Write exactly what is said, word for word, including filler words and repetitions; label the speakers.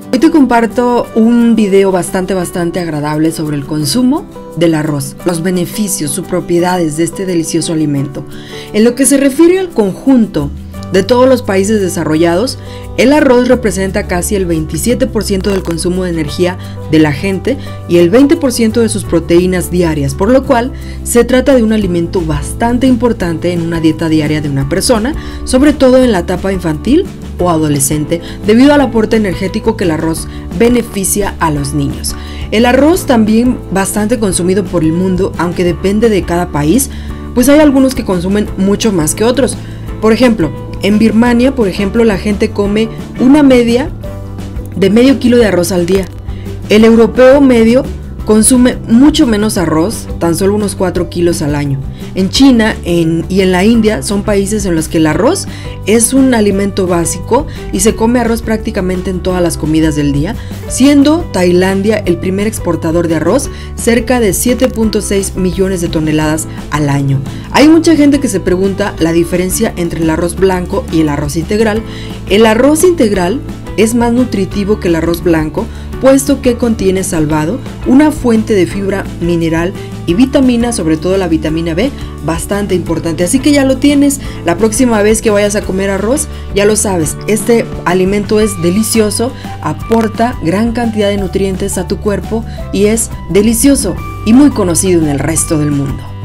Speaker 1: Hoy te comparto un video bastante bastante agradable sobre el consumo del arroz, los beneficios, sus propiedades de este delicioso alimento. En lo que se refiere al conjunto de todos los países desarrollados, el arroz representa casi el veintisiete por ciento del consumo de energía de la gente y el veinte por ciento de sus proteínas diarias, por lo cual se trata de un alimento bastante importante en una dieta diaria de una persona, sobre todo en la etapa infantil o adolescente, debido al aporte energético que el arroz beneficia a los niños. El arroz también bastante consumido por el mundo, aunque depende de cada país, pues hay algunos que consumen mucho más que otros. Por ejemplo, en Birmania, por ejemplo, la gente come una media de medio kilo de arroz al día. El europeo medio consume mucho menos arroz, tan solo unos cuatro kilos al año. En China en, y en la India son países en los que el arroz es un alimento básico y se come arroz prácticamente en todas las comidas del día, siendo Tailandia el primer exportador de arroz, cerca de siete punto seis millones de toneladas al año. Hay mucha gente que se pregunta la diferencia entre el arroz blanco y el arroz integral. El arroz integral es más nutritivo que el arroz blanco, puesto que contiene salvado, una fuente de fibra mineral y vitamina, sobre todo la vitamina B, bastante importante. Así que ya lo tienes, la próxima vez que vayas a comer arroz, ya lo sabes, este alimento es delicioso, aporta gran cantidad de nutrientes a tu cuerpo y es delicioso y muy conocido en el resto del mundo.